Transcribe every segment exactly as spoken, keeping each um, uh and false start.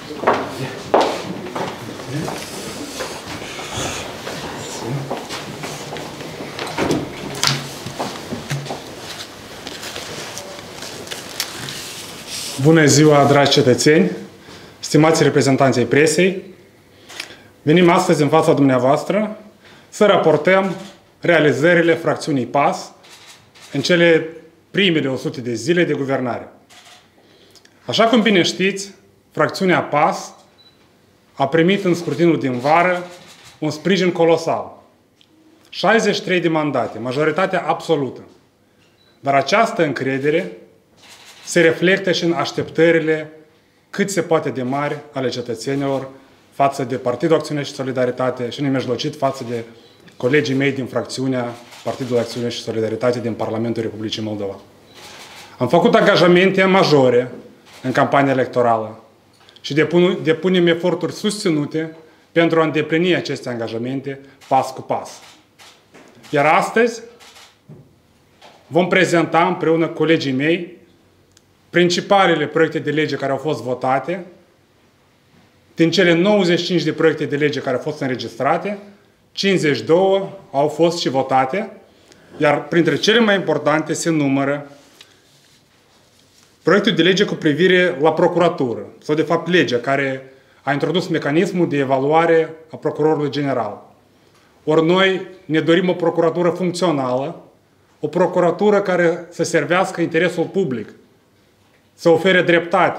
Bună ziua, dragi cetățeni, stimați reprezentanții presei. Venim astăzi în fața dumneavoastră să raportăm realizările fracțiunii P A S în cele primele o sută de zile de guvernare. Așa cum bine știți, fracțiunea P A S a primit în scrutinul din vară un sprijin colosal. șaizeci și trei de mandate, majoritatea absolută. Dar această încredere se reflectă și în așteptările cât se poate de mari ale cetățenilor față de Partidul Acțiune și Solidaritate și nemijlocit față de colegii mei din fracțiunea Partidul Acțiune și Solidaritate din Parlamentul Republicii Moldova. Am făcut angajamente majore în campania electorală și depunem eforturi susținute pentru a îndeplini aceste angajamente pas cu pas. Iar astăzi vom prezenta împreună cu colegii mei principalele proiecte de lege care au fost votate. Din cele nouăzeci și cinci de proiecte de lege care au fost înregistrate, cincizeci și doi au fost și votate, iar printre cele mai importante se numără proiectul de lege cu privire la procuratură, sau de fapt legea care a introdus mecanismul de evaluare a procurorului general. Ori noi ne dorim o procuratură funcțională, o procuratură care să servească interesul public, să ofere dreptate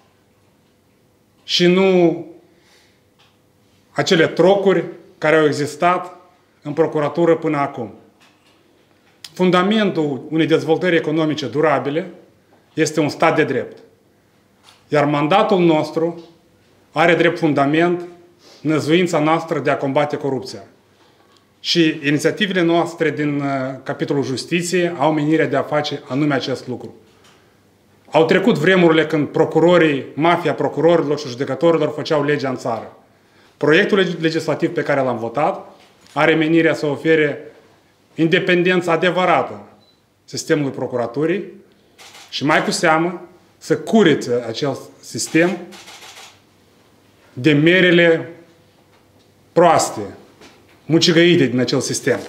și nu acele trocuri care au existat în procuratură până acum. Fundamentul unei dezvoltări economice durabile este un stat de drept. Iar mandatul nostru are drept fundament năzuința noastră de a combate corupția. Și inițiativele noastre din capitolul justiție au menirea de a face anume acest lucru. Au trecut vremurile când procurorii, mafia procurorilor și judecătorilor făceau legea în țară. Proiectul legislativ pe care l-am votat are menirea să ofere independență adevărată sistemului procuraturii și mai cu seamă să curețe acel sistem de merele proaste, mucigăite din acel sistem.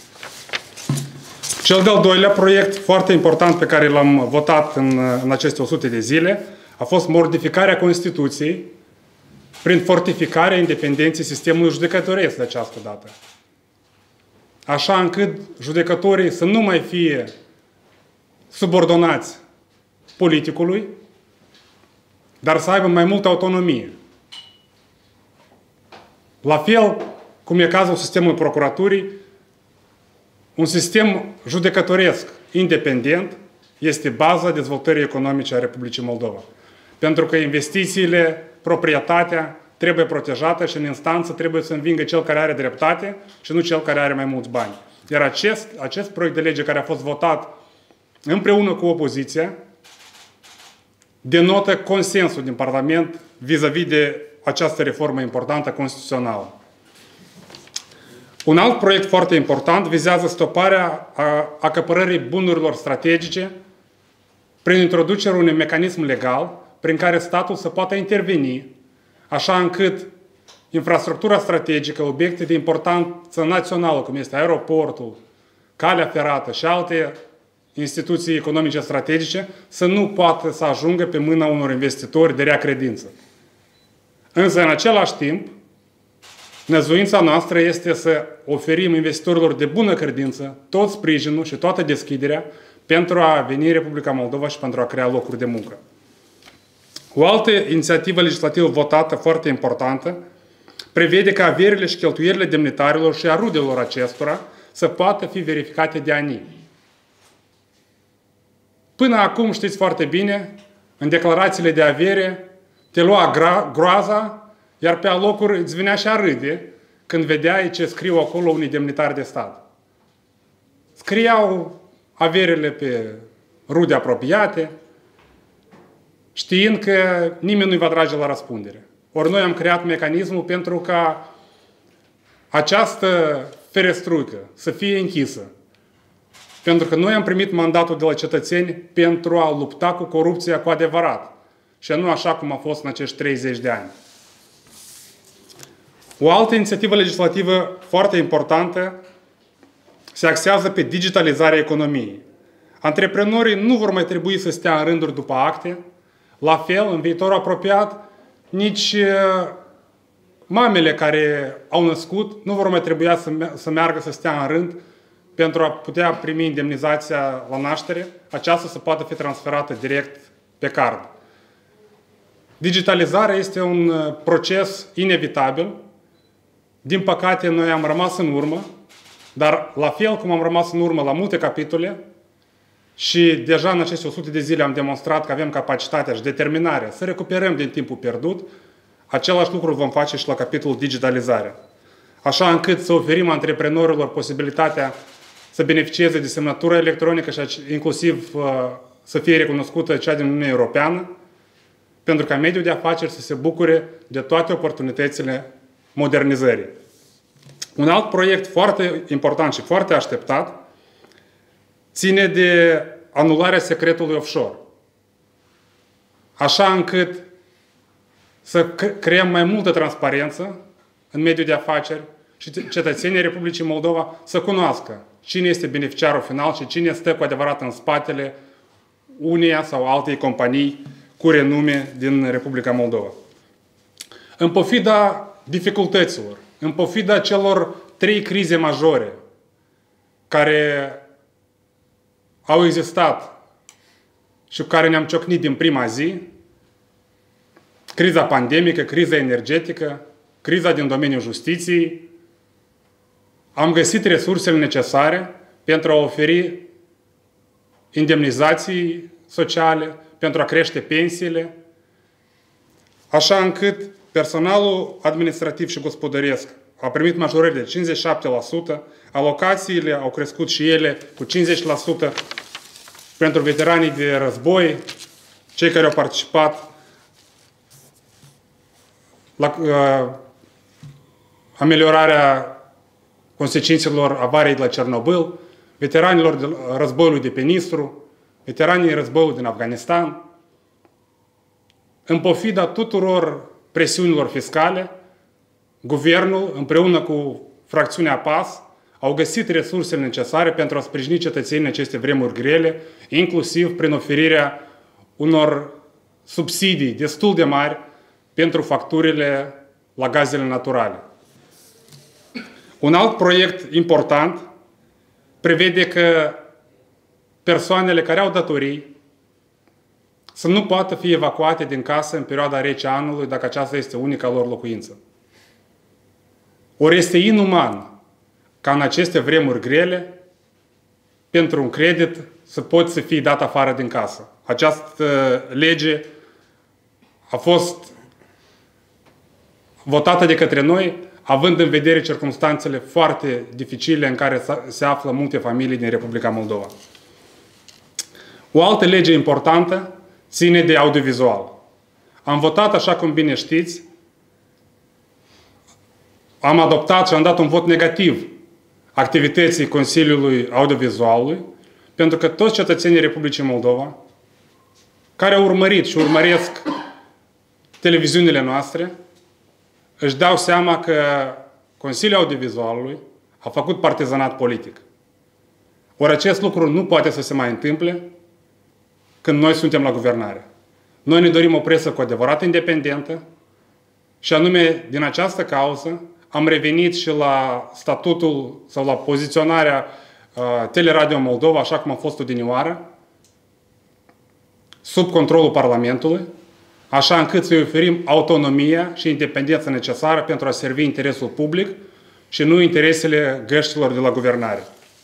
Cel de-al doilea proiect foarte important pe care l-am votat în, în aceste o sută de zile a fost modificarea Constituției prin fortificarea independenței sistemului judecătoresc de această dată. Așa încât judecătorii să nu mai fie subordonați politicului, dar să aibă mai multă autonomie. La fel cum e cazul sistemului procuraturii, un sistem judecătoresc independent este baza dezvoltării economice a Republicii Moldova. Pentru că investițiile, proprietatea trebuie protejată și în instanță trebuie să învingă cel care are dreptate și nu cel care are mai mulți bani. Iar acest, acest proiect de lege care a fost votat împreună cu opoziția denotă consensul din Parlament vis-a-vis de această reformă importantă constituțională. Un alt proiect foarte important vizează stoparea acapărării bunurilor strategice prin introducerea unui mecanism legal prin care statul să poată interveni, așa încât infrastructura strategică, obiecte de importanță națională, cum este aeroportul, calea ferată și alte instituții economice strategice, să nu poată să ajungă pe mâna unor investitori de rea credință. Însă, în același timp, năzuința noastră este să oferim investitorilor de bună credință tot sprijinul și toată deschiderea pentru a veni în Republica Moldova și pentru a crea locuri de muncă. O altă inițiativă legislativă votată foarte importantă prevede că averile și cheltuielile demnitarilor și a rudelor acestora să poată fi verificate de A N I. Până acum, știți foarte bine, în declarațiile de avere te lua groaza, iar pe alocuri îți venea și a râde când vedeai ce scriu acolo unii demnitari de stat. Scriau averile pe rude apropiate, știind că nimeni nu-i va trage la răspundere. Ori noi am creat mecanismul pentru ca această ferestruică să fie închisă. Pentru că noi am primit mandatul de la cetățeni pentru a lupta cu corupția cu adevărat. și nu așa cum a fost în acești treizeci de ani. O altă inițiativă legislativă foarte importantă se axează pe digitalizarea economiei. Antreprenorii nu vor mai trebui să stea în rânduri după acte. La fel, în viitorul apropiat, nici mamele care au născut nu vor mai trebui să meargă să stea în rând pentru a putea primi indemnizația la naștere, aceasta să poată fi transferată direct pe card. Digitalizarea este un proces inevitabil. Din păcate, noi am rămas în urmă, dar la fel cum am rămas în urmă la multe capitole și deja în aceste o sută de zile am demonstrat că avem capacitatea și determinarea să recuperăm din timpul pierdut, același lucru vom face și la capitolul digitalizare. Așa încât să oferim antreprenorilor posibilitatea să beneficieze de semnătură electronică și inclusiv să fie recunoscută cea din Uniunea Europeană, pentru ca mediul de afaceri să se bucure de toate oportunitățile modernizării. Un alt proiect foarte important și foarte așteptat ține de anularea secretului offshore. Așa încât să creăm mai multă transparență în mediul de afaceri și cetățenii Republicii Moldova să cunoască cine este beneficiarul final și cine stă cu adevărat în spatele uneia sau altei companii cu renume din Republica Moldova. În pofida dificultăților, în pofida celor trei crize majore care au existat și cu care ne-am ciocnit din prima zi, criza pandemică, criza energetică, criza din domeniul justiției, am găsit resursele necesare pentru a oferi indemnizații sociale, pentru a crește pensiile, așa încât personalul administrativ și gospodăresc a primit majorări de cincizeci și șapte la sută, alocațiile au crescut și ele cu cincizeci la sută pentru veteranii de război, cei care au participat la uh, ameliorarea consecințelor avariei de la Cernobâl, veteranilor de războiului de pe Nistru, veteranii războiului din Afganistan. În pofida tuturor presiunilor fiscale, guvernul, împreună cu fracțiunea P A S, au găsit resursele necesare pentru a sprijini cetățenii în aceste vremuri grele, inclusiv prin oferirea unor subsidii destul de mari pentru facturile la gazele naturale. Un alt proiect important prevede că persoanele care au datorii să nu poată fi evacuate din casă în perioada rece a anului dacă aceasta este unica lor locuință. Ori este inuman ca în aceste vremuri grele, pentru un credit, să poți să fii dat afară din casă. Această lege a fost votată de către noi, având în vedere circumstanțele foarte dificile în care se află multe familii din Republica Moldova. O altă lege importantă ține de audiovizual. Am votat, așa cum bine știți, am adoptat și am dat un vot negativ activității Consiliului Audiovizualului, pentru că toți cetățenii Republicii Moldova, care au urmărit și urmăresc televiziunile noastre, își dau seama că Consiliul Audiovizualului a făcut partizanat politic. Ori acest lucru nu poate să se mai întâmple când noi suntem la guvernare. Noi ne dorim o presă cu adevărat independentă și anume din această cauză am revenit și la statutul sau la poziționarea uh, Teleradio Moldova, așa cum a fost odinioară, sub controlul Parlamentului, așa încât să-i oferim autonomia și independența necesară pentru a servi interesul public și nu interesele găștilor de la guvernare.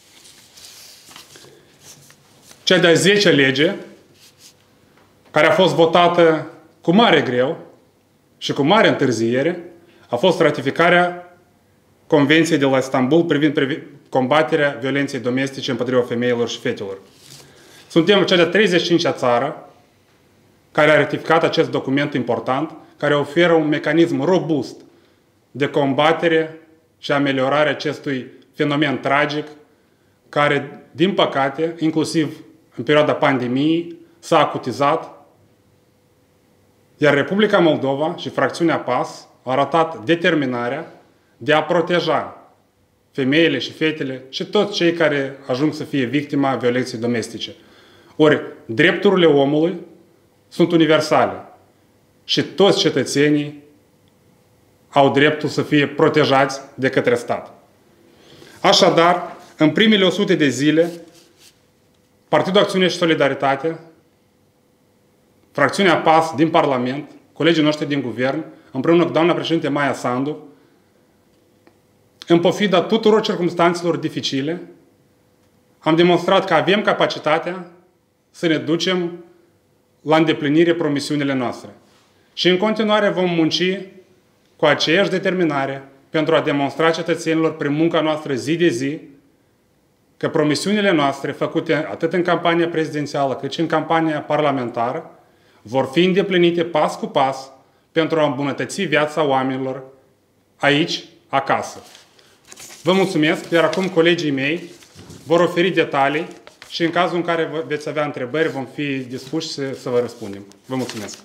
Cea de-a zecea lege, care a fost votată cu mare greu și cu mare întârziere, a fost ratificarea Convenției de la Istanbul privind combaterea violenței domestice împotriva femeilor și fetelor. Suntem cea de-a treizeci și cincea țară care a ratificat acest document important, care oferă un mecanism robust de combatere și ameliorare acestui fenomen tragic, care, din păcate, inclusiv în perioada pandemiei, s-a acutizat Iar Republica Moldova și fracțiunea P A S au arătat determinarea de a proteja femeile și fetele și toți cei care ajung să fie victima violenței domestice. Ori, drepturile omului sunt universale și toți cetățenii au dreptul să fie protejați de către stat. Așadar, în primele o sută de zile, Partidul Acțiune și Solidaritate, fracțiunea P A S din Parlament, colegii noștri din guvern, împreună cu doamna președinte Maia Sandu, în pofida tuturor circumstanțelor dificile, am demonstrat că avem capacitatea să ne ducem la îndeplinire promisiunile noastre. Și în continuare vom munci cu aceeași determinare pentru a demonstra cetățenilor prin munca noastră zi de zi că promisiunile noastre făcute atât în campania prezidențială cât și în campania parlamentară vor fi îndeplinite pas cu pas pentru a îmbunătăți viața oamenilor aici, acasă. Vă mulțumesc, iar acum colegii mei vor oferi detalii și în cazul în care veți avea întrebări vom fi dispuși să, să vă răspundem. Vă mulțumesc.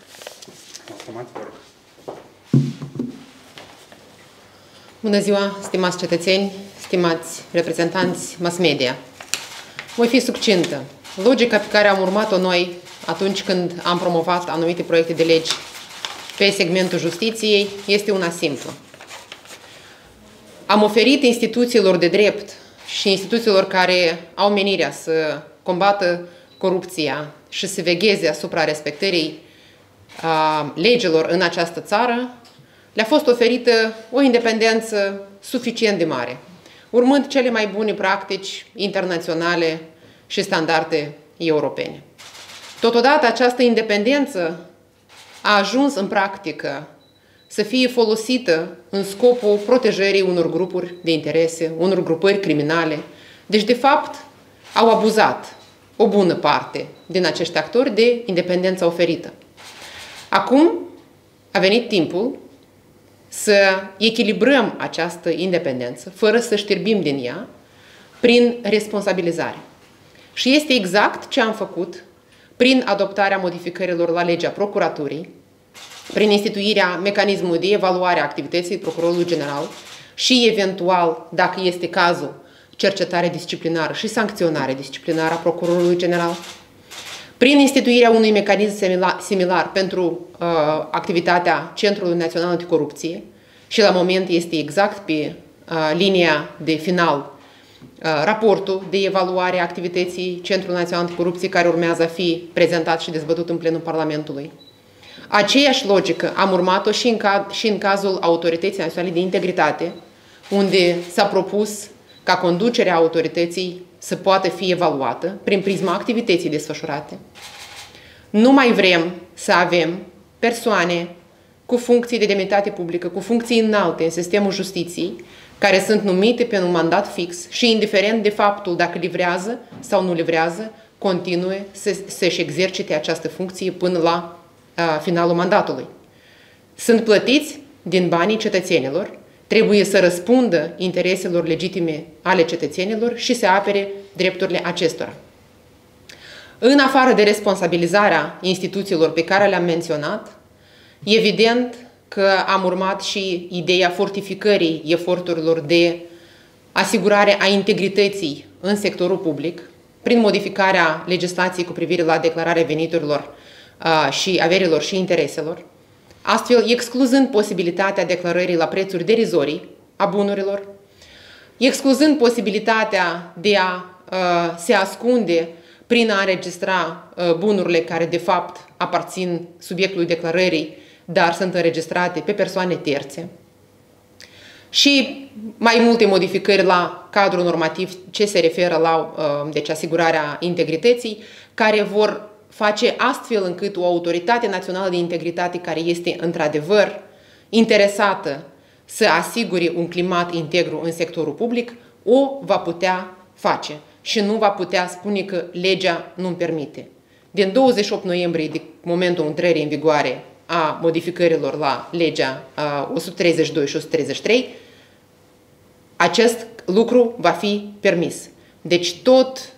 Bună ziua, stimați cetățeni, stimați reprezentanți mass media. Voi fi succintă. Logica pe care am urmat-o noi atunci când am promovat anumite proiecte de legi pe segmentul justiției este una simplă. Am oferit instituțiilor de drept și instituțiilor care au menirea să combată corupția și să vegheze asupra respectării a, legilor în această țară, le-a fost oferită o independență suficient de mare, urmând cele mai bune practici internaționale și standarde europene. Totodată, această independență a ajuns în practică să fie folosită în scopul protejării unor grupuri de interese, unor grupări criminale. Deci, de fapt, au abuzat o bună parte din acești actori de independența oferită. Acum a venit timpul să echilibrăm această independență, fără să știrbim din ea, prin responsabilizare. Și este exact ce am făcut prin adoptarea modificărilor la legea procuraturii, prin instituirea mecanismului de evaluare a activității procurorului general și, eventual, dacă este cazul, cercetare disciplinară și sancționare disciplinară a procurorului general, prin instituirea unui mecanism similar, similar pentru uh, activitatea Centrului Național Anticorupție și la moment este exact pe uh, linia de final uh, raportul de evaluare a activității Centrului Național Anticorupție care urmează a fi prezentat și dezbătut în plenul Parlamentului. Aceeași logică am urmat-o și în, ca, și în cazul Autorității Naționale de Integritate, unde s-a propus ca conducerea autorității să poată fi evaluată prin prisma activității desfășurate. Nu mai vrem să avem persoane cu funcții de demnitate publică, cu funcții înalte în sistemul justiției, care sunt numite pe un mandat fix și, indiferent de faptul dacă livrează sau nu livrează, continue să, să-și exercite această funcție până la a, finalul mandatului. Sunt plătiți din banii cetățenilor, trebuie să răspundă intereselor legitime ale cetățenilor și să apere drepturile acestora. În afară de responsabilizarea instituțiilor pe care le-am menționat, evident că am urmat și ideea fortificării eforturilor de asigurare a integrității în sectorul public, prin modificarea legislației cu privire la declararea veniturilor și averilor și intereselor, astfel excluzând posibilitatea declarării la prețuri derizorii a bunurilor, excluzând posibilitatea de a uh, se ascunde prin a înregistra uh, bunurile care de fapt aparțin subiectului declarării, dar sunt înregistrate pe persoane terțe. Și mai multe modificări la cadrul normativ ce se referă la uh, deci asigurarea integrității, care vor face astfel încât o autoritate națională de integritate care este într-adevăr interesată să asigure un climat integru în sectorul public, o va putea face și nu va putea spune că legea nu-mi permite. Din douăzeci și opt noiembrie, de momentul intrării în vigoare a modificărilor la legea o sută treizeci și doi și o sută treizeci și trei, acest lucru va fi permis. Deci tot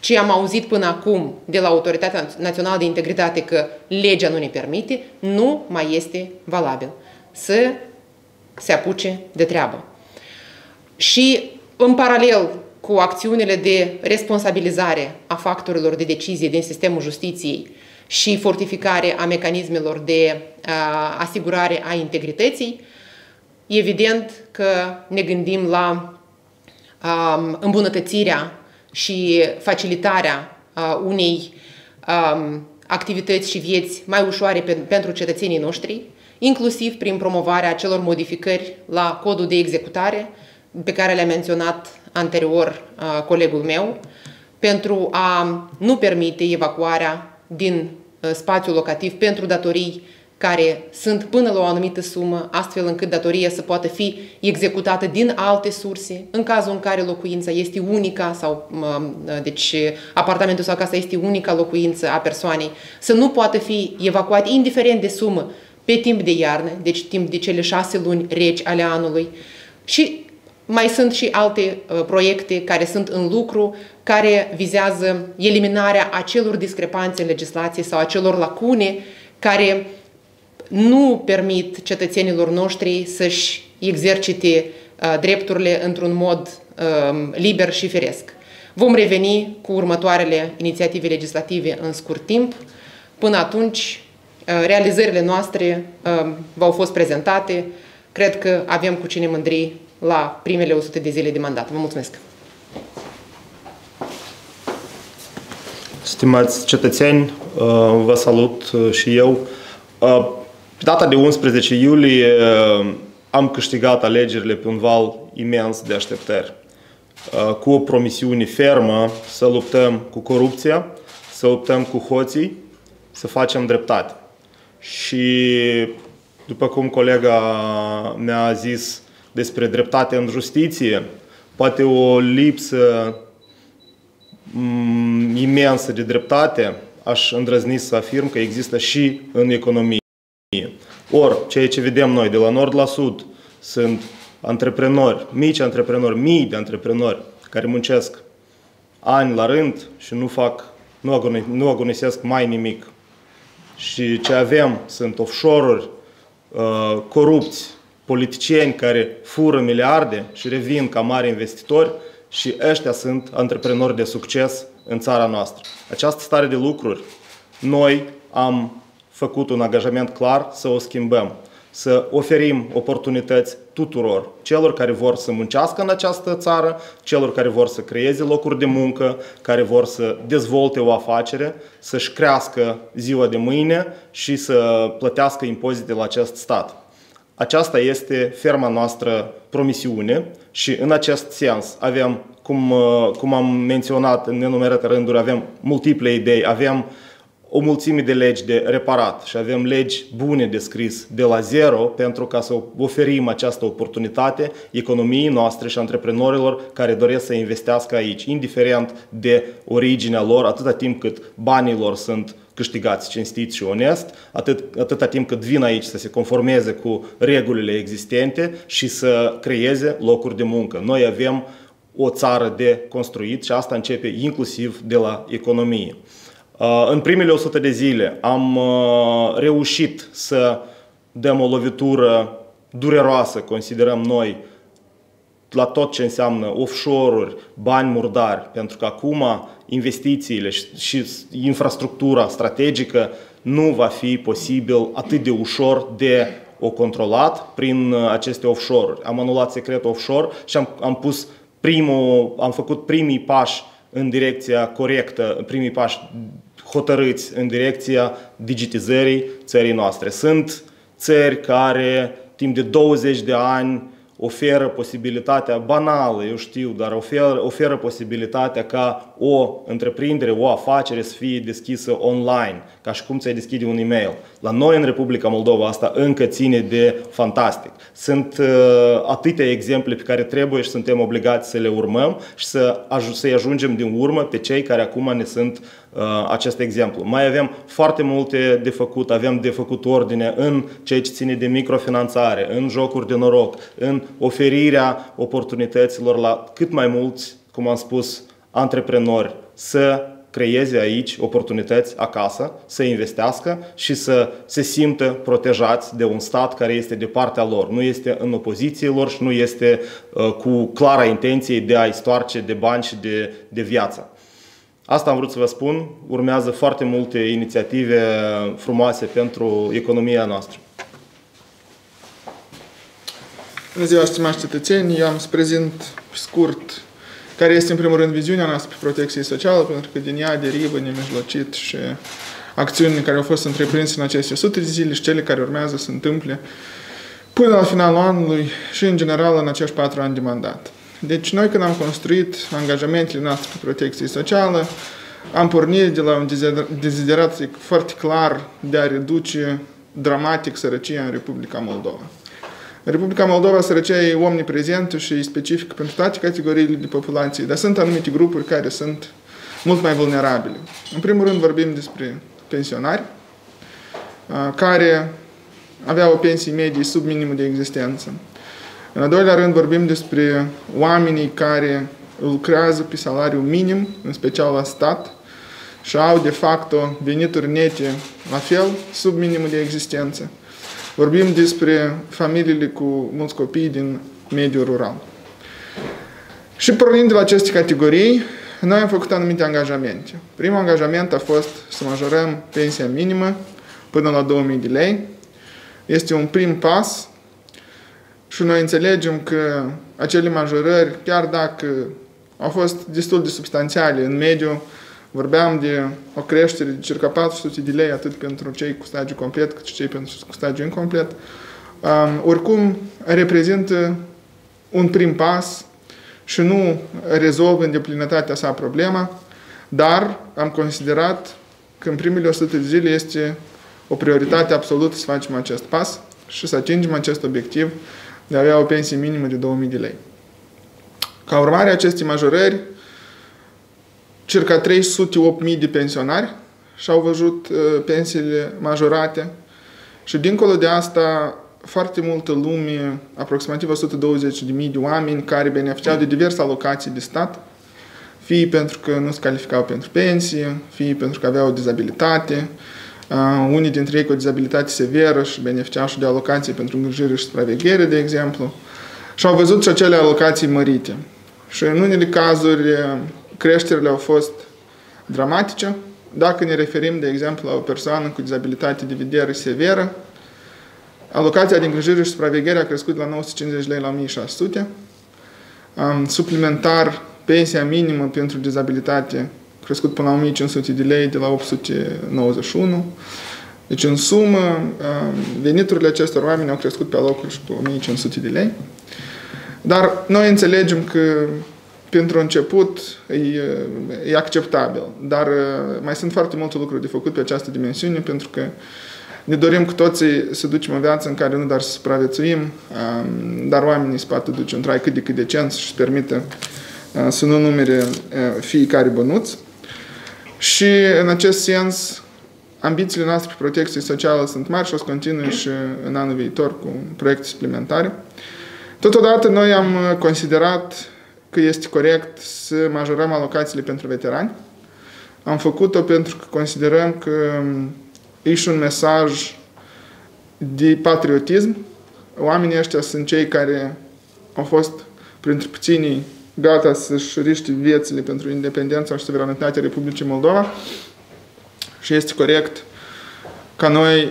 ce am auzit până acum de la Autoritatea Națională de Integritate că legea nu ne permite, nu mai este valabil. Să se apuce de treabă. Și în paralel cu acțiunile de responsabilizare a factorilor de decizie din sistemul justiției și fortificare a mecanismelor de a, asigurare a integrității, evident că ne gândim la a, îmbunătățirea și facilitarea a, unei a, activități și vieți mai ușoare pe, pentru cetățenii noștri, inclusiv prin promovarea acelor modificări la codul de executare pe care le-a menționat anterior uh, colegul meu, pentru a nu permite evacuarea din uh, spațiul locativ pentru datorii care sunt până la o anumită sumă, astfel încât datoria să poată fi executată din alte surse, în cazul în care locuința este unica sau uh, deci apartamentul sau casa este unica locuință a persoanei, să nu poată fi evacuat indiferent de sumă pe timp de iarnă, deci timp de cele șase luni reci ale anului. Și mai sunt și alte uh, proiecte care sunt în lucru, care vizează eliminarea acelor discrepanțe în legislație sau acelor lacune care nu permit cetățenilor noștri să-și exercite uh, drepturile într-un mod uh, liber și firesc. Vom reveni cu următoarele inițiative legislative în scurt timp. Până atunci, uh, realizările noastre uh, v-au fost prezentate. Cred că avem cu cine mândri la primele o sută de zile de mandat. Vă mulțumesc! Stimați cetățeni, vă salut și eu. Pe data de unsprezece iulie am câștigat alegerile pe un val imens de așteptări, cu o promisiune fermă să luptăm cu corupția, să luptăm cu hoții, să facem dreptate. Și după cum colega mi-a zis despre dreptate în justiție, poate o lipsă mm, imensă de dreptate, aș îndrăzni să afirm că există și în economie. Ori, ceea ce vedem noi de la nord la sud sunt antreprenori, mici antreprenori, mii de antreprenori care muncesc ani la rând și nu fac, nu, agoni, nu agonisesc mai nimic. Și ce avem sunt offshore-uri, uh, corupți, politicieni care fură miliarde și revin ca mari investitori și ăștia sunt antreprenori de succes în țara noastră. Această stare de lucruri, noi am făcut un angajament clar să o schimbăm, să oferim oportunități tuturor, celor care vor să muncească în această țară, celor care vor să creeze locuri de muncă, care vor să dezvolte o afacere, să-și crească ziua de mâine și să plătească impozite la acest stat. Aceasta este ferma noastră promisiune și în acest sens avem, cum, cum am menționat în nenumerate rânduri, avem multiple idei, avem o mulțime de legi de reparat și avem legi bune de scris de la zero pentru ca să oferim această oportunitate economiei noastre și antreprenorilor care doresc să investească aici, indiferent de originea lor, atâta timp cât banii lor sunt câștigați cinstit și onest, atât, atâta timp cât vin aici să se conformeze cu regulile existente și să creeze locuri de muncă. Noi avem o țară de construit și asta începe inclusiv de la economie. În primele o sută de zile am reușit să dăm o lovitură dureroasă, considerăm noi, la tot ce înseamnă offshore-uri, bani murdari, pentru că acum investițiile și infrastructura strategică nu va fi posibil atât de ușor de o controlat prin aceste offshore-uri. Am anulat secretul offshore și am, am, pus primul, am făcut primii pași în direcția corectă, primii pași hotărâți în direcția digitizării țării noastre. Sunt țări care timp de douăzeci de ani oferă posibilitatea banală, eu știu, dar oferă, oferă posibilitatea ca o întreprindere, o afacere să fie deschisă online, ca și cum ți-ai deschide un e-mail. La noi în Republica Moldova asta încă ține de fantastic. Sunt uh, atâtea exemple pe care trebuie și suntem obligați să le urmăm și să aj- să-i ajungem din urmă pe cei care acum ne sunt uh, acest exemplu. Mai avem foarte multe de făcut, avem de făcut ordine în ceea ce ține de microfinanțare, în jocuri de noroc, în oferirea oportunităților la cât mai mulți, cum am spus, antreprenori să creeze aici oportunități acasă, să investească și să se simtă protejați de un stat care este de partea lor. Nu este în opoziție lor și nu este uh, cu clara intenție de a-i stoarce de bani și de, de viață. Asta am vrut să vă spun. Urmează foarte multe inițiative frumoase pentru economia noastră. Bună ziua, stimați cetățeni! Eu am să prezint pe scurt care este în primul rând viziunea noastră pe protecție socială, pentru că din ea derivă nemijlocit și acțiunile care au fost întreprinse în aceste sute de zile și cele care urmează să se întâmple până la finalul anului și în general în acești patru ani de mandat. Deci noi când am construit angajamentele noastre pe protecție socială, am pornit de la un deziderat foarte clar de a reduce dramatic sărăcia în Republica Moldova. În Republica Moldova sărăcia e omniprezentă și e specifică pentru toate categoriile de populație, dar sunt anumite grupuri care sunt mult mai vulnerabile. În primul rând vorbim despre pensionari, care aveau o pensie medie sub minimul de existență. În al doilea rând vorbim despre oamenii care lucrează pe salariu minim, în special la stat, și au de facto venituri nete la fel, sub minimul de existență. Vorbim despre familiile cu mulți copii din mediul rural. Și pornind de la aceste categorii, noi am făcut anumite angajamente. Primul angajament a fost să majorăm pensia minimă până la două mii de lei. Este un prim pas și noi înțelegem că acele majorări, chiar dacă au fost destul de substanțiale în mediu, vorbeam de o creștere de circa patru sute de lei, atât pentru cei cu stagiu complet, cât și cei pentru cu stagiu incomplet. Um, oricum, reprezintă un prim pas și nu rezolvă în deplinătatea sa problema, dar am considerat că în primele o sută de zile este o prioritate absolută să facem acest pas și să atingem acest obiectiv de a avea o pensie minimă de două mii de lei. Ca urmare a acestei majorări, circa trei sute opt mii de pensionari și-au văzut uh, pensiile majorate și dincolo de asta foarte multă lume, aproximativ o sută douăzeci de mii de oameni care beneficiau de diverse alocații de stat, fie pentru că nu se calificau pentru pensie, fie pentru că aveau o dizabilitate, uh, unii dintre ei cu o dizabilitate severă și beneficiau și de alocații pentru îngrijire și supraveghere, de exemplu, și-au văzut și acele alocații mărite. Și în unele cazuri creșterile au fost dramatice. Dacă ne referim, de exemplu, la o persoană cu dizabilitate de vedere severă, alocația de îngrijire și supraveghere a crescut de la nouă sute cincizeci lei la o mie șase sute. Um, suplimentar, pensia minimă pentru dizabilitate a crescut până la o mie cinci sute de lei, de la opt sute nouăzeci și unu. Deci, în sumă, um, veniturile acestor oameni au crescut pe alocuri și cu o mie cinci sute de lei. Dar noi înțelegem că pentru început e, e acceptabil, dar mai sunt foarte multe lucruri de făcut pe această dimensiune, pentru că ne dorim cu toții să ducem o viață în care nu doar să supraviețuim, dar oamenii se poate duce un trai cât de cât decent și să permită să nu numere fiecare bănuț. Și în acest sens, ambițiile noastre pe protecție socială sunt mari și o să continue și în anul viitor cu proiecte suplimentare. Totodată noi am considerat că este corect să majorăm alocațiile pentru veterani. Am făcut-o pentru că considerăm că e și un mesaj de patriotism. Oamenii ăștia sunt cei care au fost printre puținii gata să-și riște viețile pentru independența și suveranitatea Republicii Moldova și este corect ca noi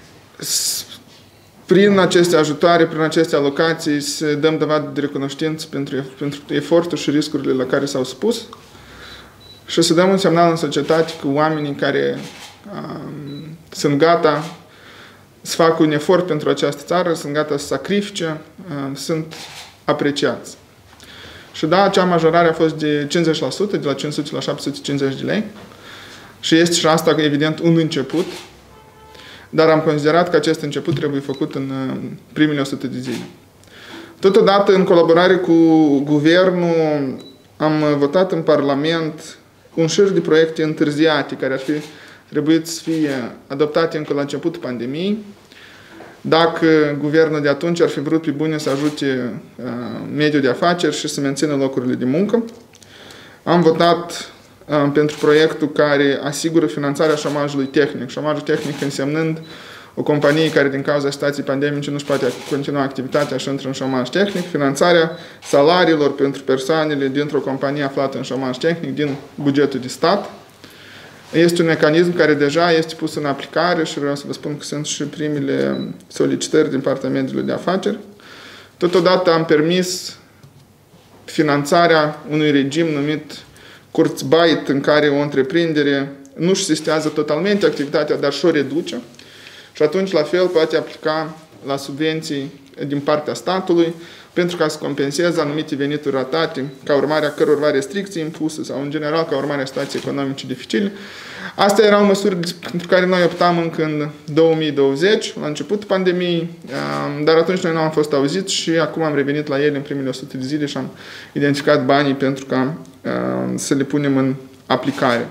prin aceste ajutoare, prin aceste alocații, să dăm dovadă de recunoștință pentru, pentru efortul și riscurile la care s-au spus și să dăm un semnal în societate că oamenii care um, sunt gata să facă un efort pentru această țară, sunt gata să sacrifice, um, sunt apreciați. Și da, acea majorare a fost de cincizeci la sută, de la cinci sute la șapte sute cincizeci de lei și este și asta, evident, un început. Dar am considerat că acest început trebuie făcut în primele o sută de zile. Totodată, în colaborare cu Guvernul, am votat în Parlament un șir de proiecte întârziate, care ar fi trebuit să fie adoptate încă la începutul pandemiei. Dacă Guvernul de atunci ar fi vrut pe bune să ajute mediul de afaceri și să mențină locurile de muncă. am votat uh, pentru proiectul care asigură finanțarea șomajului tehnic. Șomajul tehnic însemnând o companie care din cauza situației pandemice nu-și poate continua activitatea și intră în șomaj tehnic, finanțarea salariilor pentru persoanele dintr-o companie aflată în șomaj tehnic din bugetul de stat. Este un mecanism care deja este pus în aplicare și vreau să vă spun că sunt și primele solicitări din partea mediului de afaceri. Totodată am permis finanțarea unui regim numit Kurzarbeit, în care o întreprindere nu-și sistează totalmente activitatea, dar și o reduce. Și atunci, la fel, poate aplica la subvenții din partea statului pentru ca să compenseze anumite venituri ratate ca urmare a cărorva restricții impuse sau, în general, ca urmare a situației economice dificile. Astea erau măsuri pentru care noi optam încă în două mii douăzeci, la începutul pandemiei, dar atunci noi nu am fost auziți și acum am revenit la ele în primele o sută de zile și am identificat banii pentru ca să le punem în aplicare.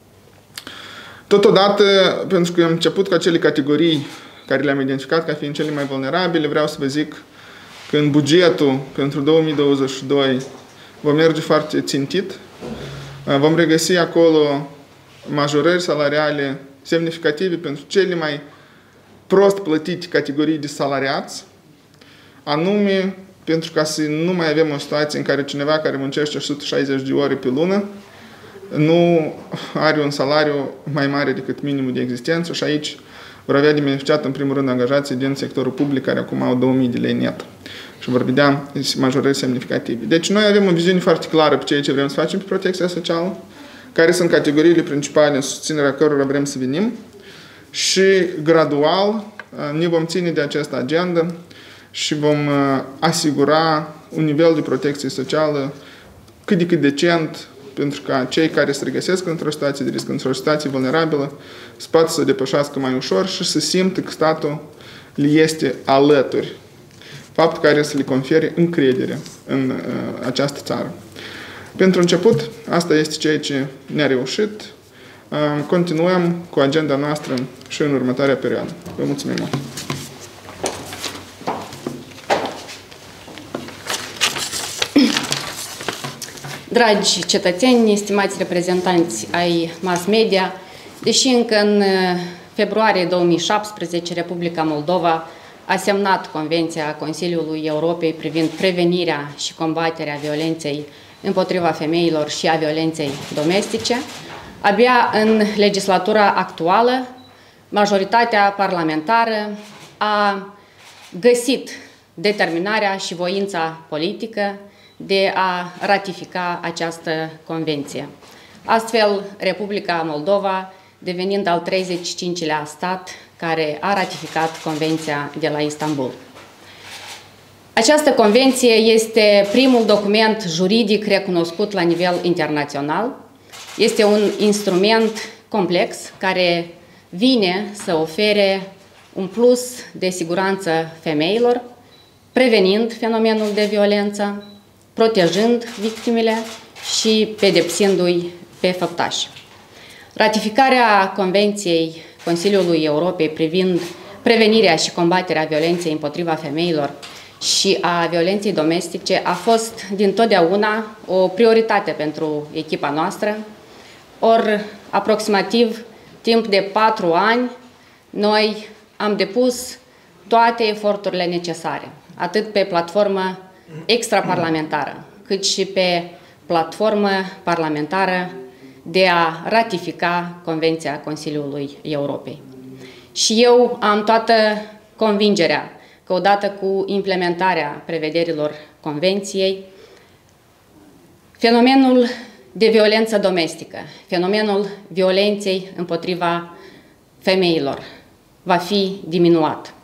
Totodată, pentru că am început cu acele categorii care le-am identificat ca fiind cele mai vulnerabile, vreau să vă zic că în bugetul pentru două mii douăzeci și doi vom merge foarte țintit. Vom regăsi acolo majorări salariale semnificative pentru cele mai prost plătite categorii de salariați, anume pentru ca să nu mai avem o situație în care cineva care muncește o sută șaizeci de ore pe lună nu are un salariu mai mare decât minimul de existență și aici vor avea de beneficiat în primul rând angajații din sectorul public care acum au două mii de lei net și vor vedea majorări semnificative. Deci noi avem o viziune foarte clară pe ceea ce vrem să facem pe protecția socială, care sunt categoriile principale în susținerea cărora vrem să venim și gradual ne vom ține de această agendă și vom asigura un nivel de protecție socială cât de cât decent pentru ca cei care se regăsesc într-o situație de risc, într-o situație vulnerabilă, să poată să depășească mai ușor și să simtă că statul le este alături. Fapt care să le confere încredere în uh, această țară. Pentru început, asta este ceea ce ne-a reușit. Uh, continuăm cu agenda noastră și în următoarea perioadă. Vă mulțumim mult! Dragi cetățeni, stimați reprezentanți ai mass media, deși încă în februarie două mii șaptesprezece Republica Moldova a semnat Convenția Consiliului Europei privind prevenirea și combaterea violenței împotriva femeilor și a violenței domestice, abia în legislatura actuală, majoritatea parlamentară a găsit determinarea și voința politică de a ratifica această convenție. Astfel, Republica Moldova devenind al treizeci și cincilea stat care a ratificat Convenția de la Istanbul. Această convenție este primul document juridic recunoscut la nivel internațional. Este un instrument complex care vine să ofere un plus de siguranță femeilor, prevenind fenomenul de violență, protejând victimele și pedepsindu-i pe făptași. Ratificarea Convenției Consiliului Europei privind prevenirea și combaterea violenței împotriva femeilor și a violenței domestice a fost dintotdeauna o prioritate pentru echipa noastră, ori aproximativ timp de patru ani noi am depus toate eforturile necesare, atât pe platformă extraparlamentară, cât și pe platformă parlamentară de a ratifica Convenția Consiliului Europei. Și eu am toată convingerea că odată cu implementarea prevederilor Convenției, fenomenul de violență domestică, fenomenul violenței împotriva femeilor va fi diminuat.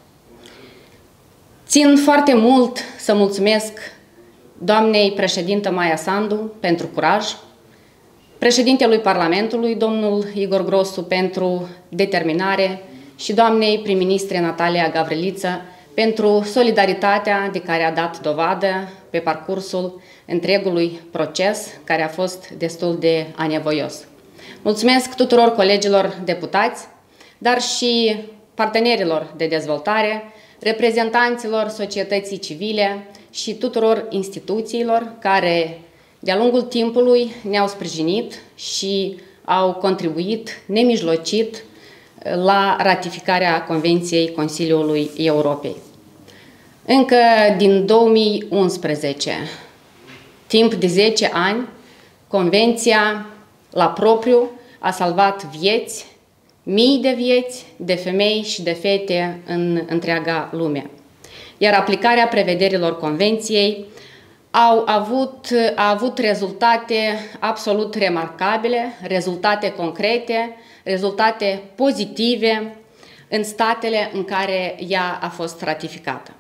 Țin foarte mult să mulțumesc doamnei președintă Maia Sandu pentru curaj, președintelui Parlamentului, domnul Igor Grosu, pentru determinare și doamnei prim-ministre Natalia Gavriliță pentru solidaritatea de care a dat dovadă pe parcursul întregului proces, care a fost destul de anevoios. Mulțumesc tuturor colegilor deputați, dar și partenerilor de dezvoltare, reprezentanților societății civile și tuturor instituțiilor care De-a lungul timpului ne-au sprijinit și au contribuit nemijlocit la ratificarea Convenției Consiliului Europei. Încă din două mii unsprezece, timp de zece ani, Convenția, la propriu, a salvat vieți, mii de vieți, de femei și de fete în întreaga lume. Iar aplicarea prevederilor Convenției au avut, a avut rezultate absolut remarcabile, rezultate concrete, rezultate pozitive în statele în care ea a fost ratificată.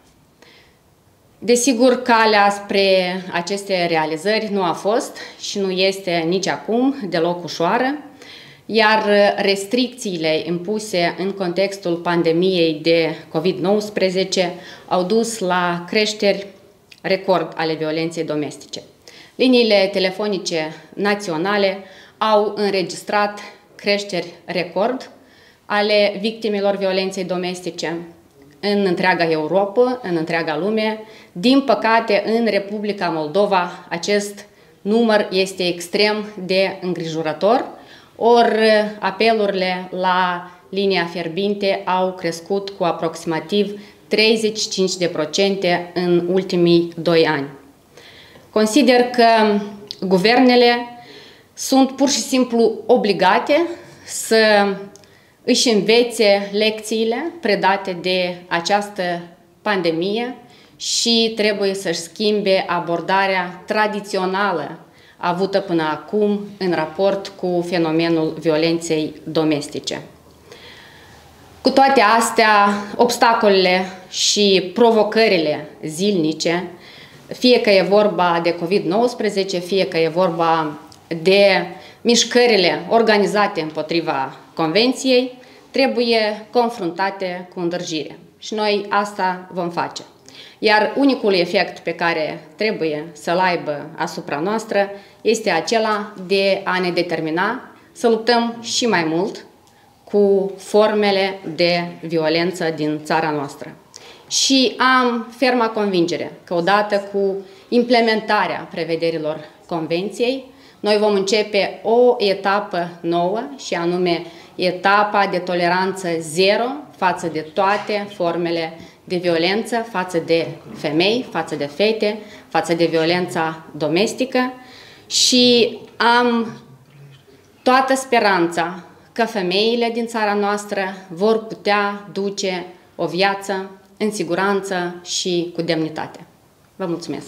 Desigur, calea spre aceste realizări nu a fost și nu este nici acum deloc ușoară, iar restricțiile impuse în contextul pandemiei de COVID nouăsprezece au dus la creșteri record ale violenței domestice. Liniile telefonice naționale au înregistrat creșteri record ale victimelor violenței domestice în întreaga Europa, în întreaga lume. Din păcate, în Republica Moldova, acest număr este extrem de îngrijorător, ori apelurile la linia fierbinte au crescut cu aproximativ treizeci și cinci la sută în ultimii doi ani. Consider că guvernele sunt pur și simplu obligate să își învețe lecțiile predate de această pandemie și trebuie să-și schimbe abordarea tradițională avută până acum în raport cu fenomenul violenței domestice. Cu toate astea, obstacolele și provocările zilnice, fie că e vorba de COVID nouăsprezece, fie că e vorba de mișcările organizate împotriva Convenției, trebuie confruntate cu îndrăgire. Și noi asta vom face. Iar unicul efect pe care trebuie să-l aibă asupra noastră este acela de a ne determina să luptăm și mai mult cu formele de violență din țara noastră. Și am ferma convingere că odată cu implementarea prevederilor Convenției, noi vom începe o etapă nouă și anume etapa de toleranță zero față de toate formele de violență, față de femei, față de fete, față de violența domestică și am toată speranța că femeile din țara noastră vor putea duce o viață în siguranță și cu demnitate. Vă mulțumesc!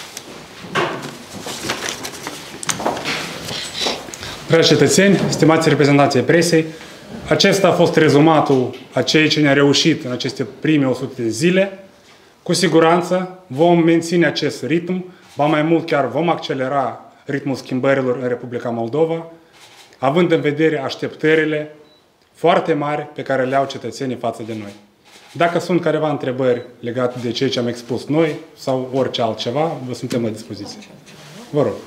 Dragi cetățeni, stimați reprezentanții presei, acesta a fost rezumatul a ceea ce ne-a reușit în aceste prime o sută de zile. Cu siguranță vom menține acest ritm, ba mai mult chiar vom accelera ritmul schimbărilor în Republica Moldova, având în vedere așteptările foarte mari pe care le au cetățenii față de noi. Dacă sunt careva întrebări legate de ceea ce am expus noi sau orice altceva, vă suntem la dispoziție. Vă rog.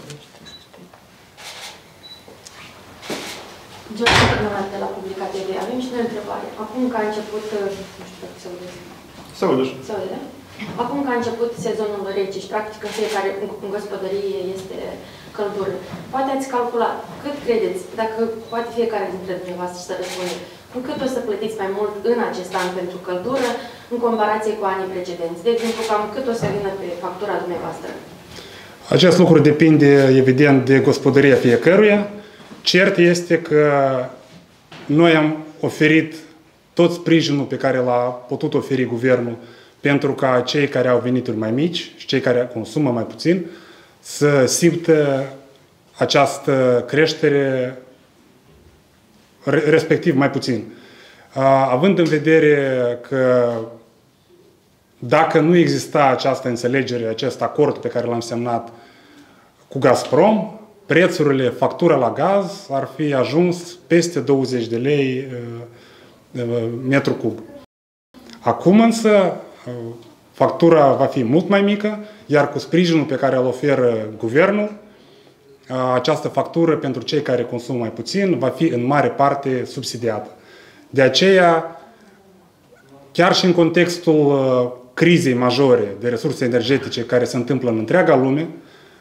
De la Publica T V. Avem și noi o întrebare. Acum că a început, nu știu dacă se aude. Se aude. Se aude, da? Acum că a început sezonul rece și practic în fiecare în gospodărie este căldură, poate ați calculat cât credeți, dacă poate fiecare dintre dumneavoastră să răspunde, cu cât o să plătiți mai mult în acest an pentru căldură în comparație cu anii precedenți? De exemplu, cam cât o să vină pe factura dumneavoastră? Acest lucru depinde, evident, de gospodăria fiecăruia. Cert este că noi am oferit tot sprijinul pe care l-a putut oferi guvernul pentru ca cei care au venituri mai mici și cei care consumă mai puțin să simtă această creștere respectiv mai puțin. Având în vedere că dacă nu exista această înțelegere, acest acord pe care l-am semnat cu Gazprom, prețurile, factura la gaz ar fi ajuns peste douăzeci de lei metru cub. Acum însă factura va fi mult mai mică, iar cu sprijinul pe care îl oferă guvernul, această factură pentru cei care consumă mai puțin va fi în mare parte subsidiată. De aceea, chiar și în contextul crizei majore de resurse energetice care se întâmplă în întreaga lume,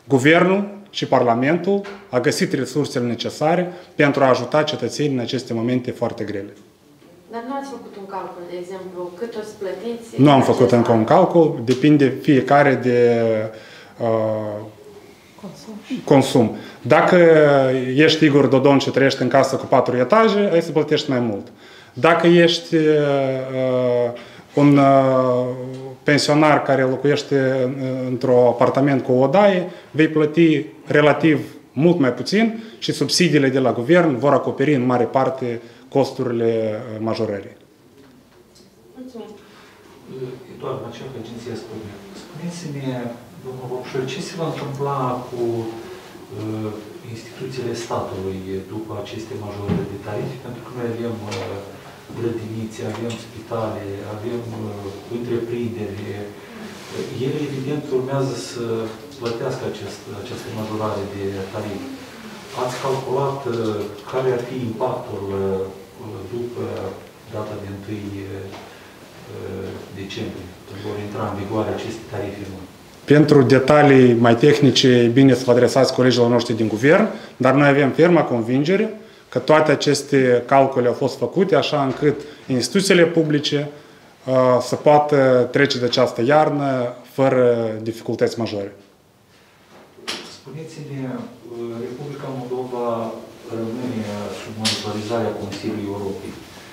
Guvernul și Parlamentul a găsit resursele necesare pentru a ajuta cetățenii în aceste momente foarte grele. Dar nu ați făcut un calcul, de exemplu, cât o să plătiți? Nu am făcut încă un calcul, depinde fiecare de uh, consum. consum. Dacă ești Igor Dodon și trăiești în casă cu patru etaje, ai să plătești mai mult. Dacă ești uh, un uh, pensionar care locuiește într-un apartament cu o odaie, vei plăti relativ mult mai puțin și subsidiile de la guvern vor acoperi în mare parte costurile majorării. Mulțumim. Eduard Macea, Agenția Spune. Spuneți-mi, domnul Vopșor, ce se va întâmpla cu uh, instituțiile statului după aceste majorări de tarife? Pentru că noi avem uh, grădinițe, avem spitale, avem uh, întreprinderi. Ele, evident, urmează să plătească acest, această majorare de tarif. Ați calculat uh, care ar fi impactul uh, după data de întâi decembrie, când vor intra în vigoare aceste tarife noi? Pentru detalii mai tehnice, e bine să vă adresați colegilor noștri din guvern, dar noi avem ferma convingere că toate aceste calcule au fost făcute așa încât instituțiile publice uh, să poată trece de această iarnă fără dificultăți majore. Spuneți-ne, Republica Moldova rămâne sub monitorizarea Consiliului Europei.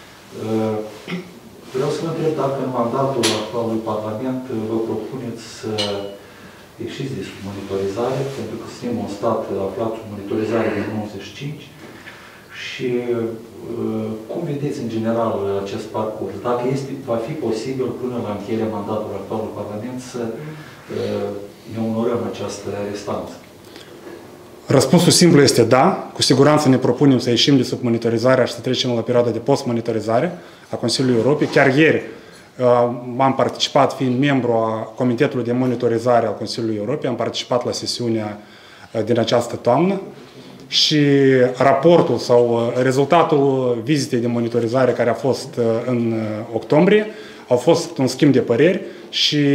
Vreau să vă întreb dacă în mandatul actualului Parlament vă propuneți să ieșiți de sub monitorizare, pentru că suntem un stat aflat sub monitorizare din nouăzeci și cinci și cum vedeți în general acest parcurs? Dacă este, va fi posibil până la încheierea mandatului actualului Parlament să ne onorăm această restanță? Răspunsul simplu este da. Cu siguranță ne propunem să ieșim de sub monitorizarea și să trecem la perioada de post-monitorizare a Consiliului Europei. Chiar ieri am participat, fiind membru a Comitetului de Monitorizare al Consiliului Europei, am participat la sesiunea din această toamnă și raportul sau rezultatul vizitei de monitorizare care a fost în octombrie au fost un schimb de păreri și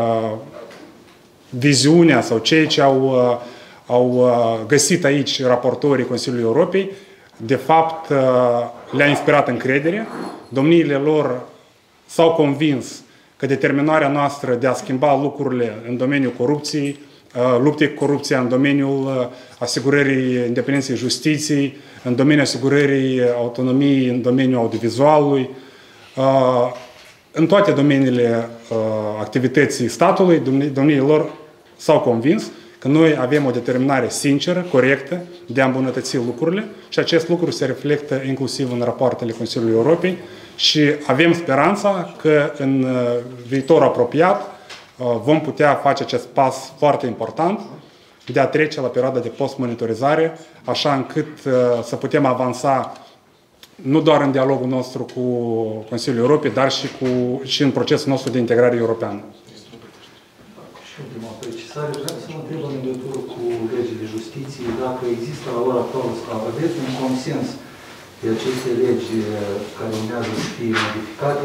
viziunea sau cei ce au au găsit aici raportorii Consiliului Europei, de fapt le-a inspirat încredere. Domniile lor s-au convins că determinarea noastră de a schimba lucrurile în domeniul corupției, luptei cu corupția, în domeniul asigurării independenței justiției, în domeniul asigurării autonomiei, în domeniul audiovizualului, în toate domeniile activității statului, domniile lor s-au convins că noi avem o determinare sinceră, corectă, de a îmbunătăți lucrurile și acest lucru se reflectă inclusiv în rapoartele Consiliului Europei și avem speranța că în viitor apropiat vom putea face acest pas foarte important de a trece la perioada de post-monitorizare, așa încât să putem avansa nu doar în dialogul nostru cu Consiliul Europei, dar și, cu, și în procesul nostru de integrare europeană. Ultima precizare, vreau să mă întreb în legătură cu legile justiției, dacă există la ora actuală, aveți un consens pe aceste legi care urmează să fie modificate.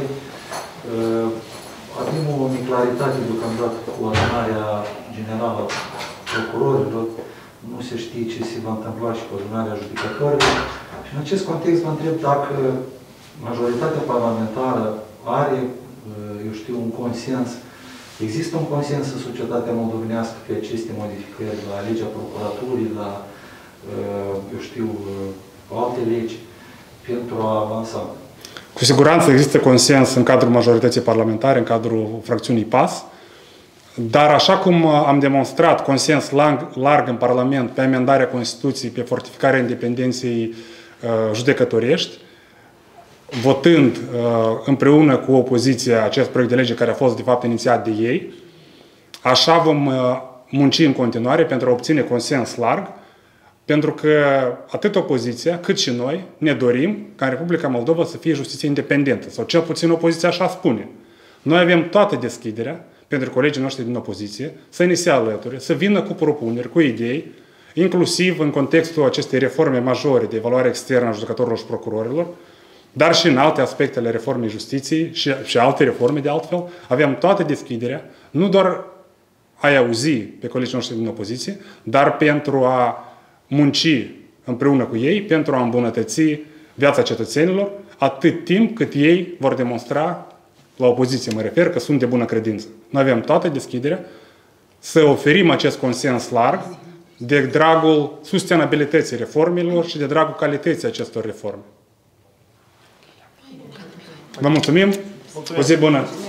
Avem o neclaritate deocamdată cu adunarea generală a procurorilor, nu se știe ce se va întâmpla și cu adunarea judecătorilor. Și în acest context vă întreb dacă majoritatea parlamentară are, eu știu, un consens. Există un consens în societatea moldovenească pe aceste modificări la legea procuraturii, la, eu știu, alte legi, pentru a avansa? Cu siguranță există consens în cadrul majorității parlamentare, în cadrul fracțiunii P A S, dar așa cum am demonstrat consens larg, larg în Parlament pe amendarea Constituției, pe fortificarea independenței judecătorești, votând uh, împreună cu opoziția acest proiect de lege care a fost de fapt inițiat de ei, așa vom uh, munci în continuare pentru a obține consens larg, pentru că atât opoziția cât și noi ne dorim ca în Republica Moldova să fie justiție independentă, sau cel puțin opoziția așa spune. Noi avem toată deschiderea pentru colegii noștri din opoziție să ne se alăture, să vină cu propuneri, cu idei, inclusiv în contextul acestei reforme majore de evaluare externă a judecătorilor și procurorilor, dar și în alte aspecte ale reformei justiției și, și alte reforme de altfel, avem toată deschiderea, nu doar a-i auzi pe colegii noștri din opoziție, dar pentru a munci împreună cu ei, pentru a îmbunătăți viața cetățenilor, atât timp cât ei vor demonstra, la opoziție mă refer, că sunt de bună credință. Noi avem toată deschiderea să oferim acest consens larg de dragul sustenabilității reformelor și de dragul calității acestor reforme. Vă mulțumim! O zi bună!